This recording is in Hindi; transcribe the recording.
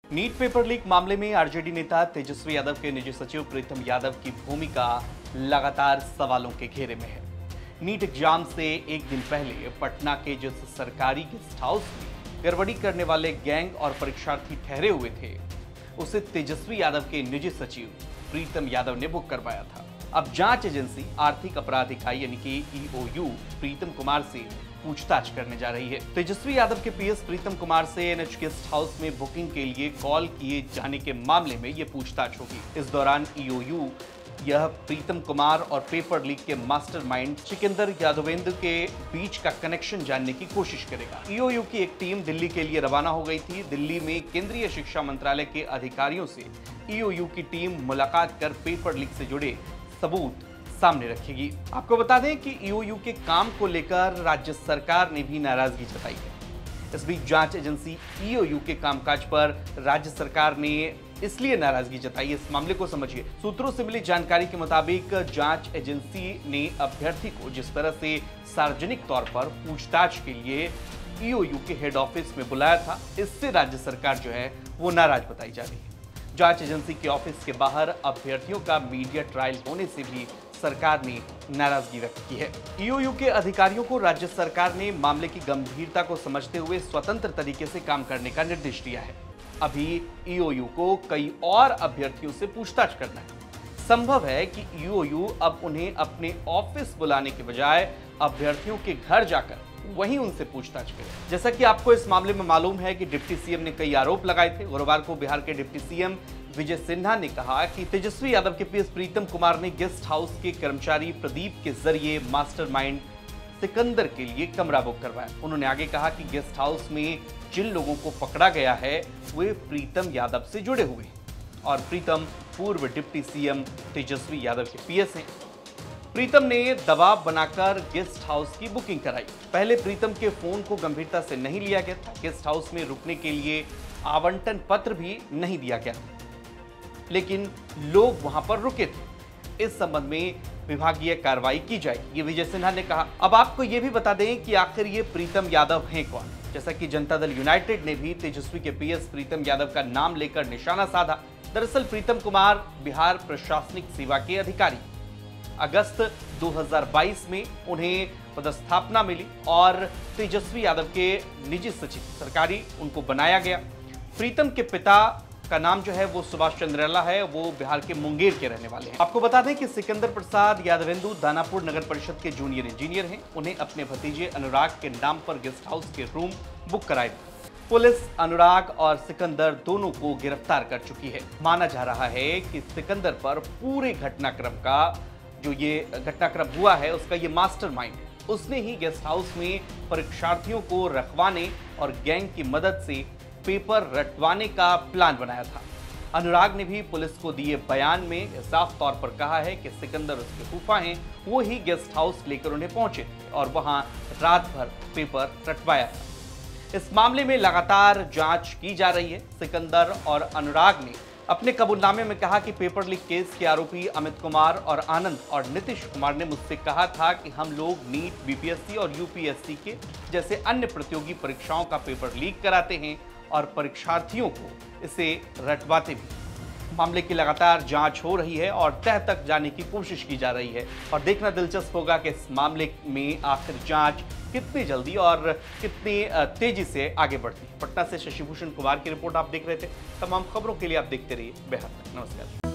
नीट पेपर लीक मामले में आरजेडी नेता तेजस्वी यादव के निजी सचिव प्रीतम यादव की भूमिका लगातार सवालों के घेरे में है। नीट एग्जाम से एक दिन पहले पटना के जिस सरकारी गेस्ट हाउस में गड़बड़ी करने वाले गैंग और परीक्षार्थी ठहरे हुए थे, उसे तेजस्वी यादव के निजी सचिव प्रीतम यादव ने बुक करवाया था। अब जांच एजेंसी आर्थिक अपराध इकाई यानी कि ईओयू प्रीतम कुमार से पूछताछ करने जा रही है। तेजस्वी यादव के पीएस प्रीतम कुमार से एनएच गेस्ट हाउस में बुकिंग के लिए कॉल किए जाने के मामले में यह पूछताछ होगी। इस दौरान ईओयू यह प्रीतम कुमार और पेपर लीक के मास्टरमाइंड सिकंदर यादवेंद्र के बीच का कनेक्शन जानने की कोशिश करेगा। ईओयू की एक टीम दिल्ली के लिए रवाना हो गई थी। दिल्ली में केंद्रीय शिक्षा मंत्रालय के अधिकारियों से ईओयू की टीम मुलाकात कर पेपर लीक से जुड़े सबूत सामने रखेगी। आपको बता दें कि ईओयू के काम को लेकर राज्य सरकार ने भी नाराजगी जताई है। इस बीच जांच एजेंसी ईओयू के कामकाज पर राज्य सरकार ने इसलिए नाराजगी जताई। इस मामले को समझिए। सूत्रों से मिली जानकारी के मुताबिक जांच एजेंसी ने अभ्यर्थी को जिस तरह से सार्वजनिक तौर पर पूछताछ के लिए ईओयू के हेड ऑफिस में बुलाया था, इससे राज्य सरकार जो है वो नाराज बताई जा रही है। जांच एजेंसी के ऑफिस के बाहर अभ्यर्थियों का मीडिया ट्रायल होने से भी सरकार ने नाराजगी व्यक्त की है। ईओयू के अधिकारियों को राज्य सरकार ने मामले की गंभीरता को समझते हुए स्वतंत्र तरीके से काम करने का निर्देश दिया है। अभी ईओयू को कई और अभ्यर्थियों से पूछताछ करना है। संभव है कि ईओयू अब उन्हें अपने ऑफिस बुलाने के बजाय अभ्यर्थियों के घर जाकर वहीं उनसे पूछताछ करे। जैसा कि आपको इस मामले में मालूम है कि डिप्टी सीएम ने कई आरोप लगाए थे। गुरुवार को बिहार के डिप्टी सीएम विजय सिन्हा ने कहा कि तेजस्वी यादव के पीएस प्रीतम कुमार ने गेस्ट हाउस के कर्मचारी प्रदीप के जरिए मास्टरमाइंड सिकंदर के लिए कमरा बुक करवाया। उन्होंने आगे कहा कि गेस्ट हाउस में जिन लोगों को पकड़ा गया है वे प्रीतम यादव से जुड़े हुए हैं और प्रीतम पूर्व डिप्टी सीएम तेजस्वी यादव के पीएस हैं। प्रीतम ने दबाव बनाकर गेस्ट हाउस की बुकिंग कराई। पहले प्रीतम के फोन को गंभीरता से नहीं लिया गया था। गेस्ट हाउस में रुकने के लिए आवंटन पत्र भी नहीं दिया गया, लेकिन लोग वहां पर रुके थे। इस संबंध में विभागीय कार्रवाई की जाएगी, ये विजय सिन्हा ने कहा। अब आपको यह भी बता दें कि आखिर ये प्रीतम यादव हैं कौन। जैसा कि जनता दल यूनाइटेड ने भी तेजस्वी के पीएस प्रीतम यादव का नाम लेकर निशाना साधा। दरअसल प्रीतम कुमार बिहार प्रशासनिक सेवा के अधिकारी। अगस्त 2022 में उन्हें पदस्थापना मिली और तेजस्वी यादव के निजी सचिव सरकारी उनको बनाया गया। प्रीतम के पिता का नाम जो है वो सुभाष चंद्रला है, वो बिहार के मुंगेर के रहने वाले हैं। आपको बता दें कि सिकंदर प्रसाद यादवेंदु दानापुर नगर परिषद के जूनियर इंजीनियर हैं। उन्हें अपने भतीजे अनुराग के नाम पर गेस्ट हाउस के रूम बुक कराए थे। पुलिस अनुराग और सिकंदर दोनों को गिरफ्तार कर चुकी है। माना जा रहा है कि सिकंदर पर पूरे घटनाक्रम का जो ये घटनाक्रम हुआ है उसका ये मास्टरमाइंड है। उसने ही गेस्ट हाउस में परीक्षार्थियों को रखवाने और गैंग की मदद से पेपर रटवाने का प्लान बनाया था। अनुराग ने भी पुलिस को दिए बयान में साफ तौर पर कहा है कि सिकंदर उसके फूफा हैं, वो ही गेस्ट हाउस लेकर उन्हें पहुंचे और वहां रात भर पेपर रटवाया था। इस मामले में लगातार जांच की जा रही है। सिकंदर और अनुराग ने अपने कबूलनामे में कहा कि पेपर लीक केस के आरोपी अमित कुमार और आनंद और नीतीश कुमार ने मुझसे कहा था कि हम लोग नीट, बीपीएससी और यूपीएससी के जैसे अन्य प्रतियोगी परीक्षाओं का पेपर लीक कराते हैं और परीक्षार्थियों को इसे रटवाते भी। मामले की लगातार जांच हो रही है और तह तक जाने की कोशिश की जा रही है और देखना दिलचस्प होगा कि इस मामले में आखिर जांच कितनी जल्दी और कितनी तेजी से आगे बढ़ती है। पटना से शशिभूषण कुमार की रिपोर्ट आप देख रहे थे। तमाम खबरों के लिए आप देखते रहिए बिहार तक। नमस्कार।